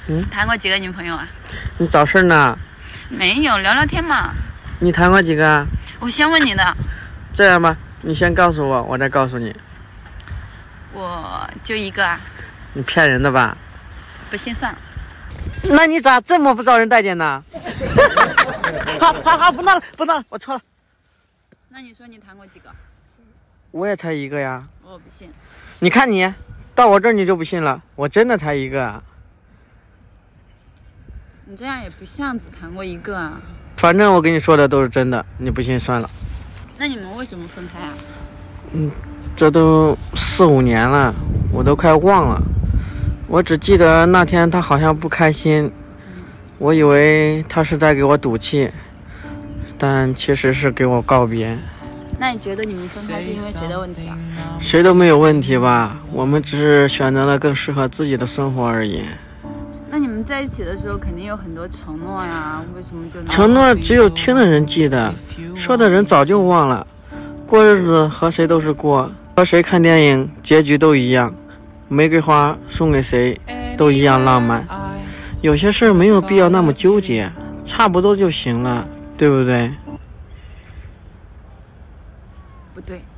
谈过几个女朋友啊？ 你找事呢？ 没有，聊聊天嘛。 你谈过几个？ 我先问你的。 这样吧，你先告诉我，我再告诉你。 我就一个啊。 你骗人的吧？ 不信算了。 那你咋这么不招人待见呢？好，不闹了，我错了。 那你说你谈过几个？ 我也才一个呀。 我不信。 你看你到我这儿你就不信了，我真的才一个啊。 你这样也不像只谈过一个啊。 反正我跟你说的都是真的，你不信算了。 那你们为什么分开啊？ 这都4、5年了，我都快忘了。我只记得那天他好像不开心，我以为他是在给我赌气，但其实是给我告别。 那你觉得你们分开是因为谁的问题啊？ 谁都没有问题吧，我们只是选择了更适合自己的生活而已。 那你们在一起的时候肯定有很多承诺呀，为什么就承诺只有听的人记得，说的人早就忘了。过日子和谁都是过，和谁看电影结局都一样，玫瑰花送给谁都一样浪漫。有些事没有必要那么纠结，差不多就行了，对不对？ 不对。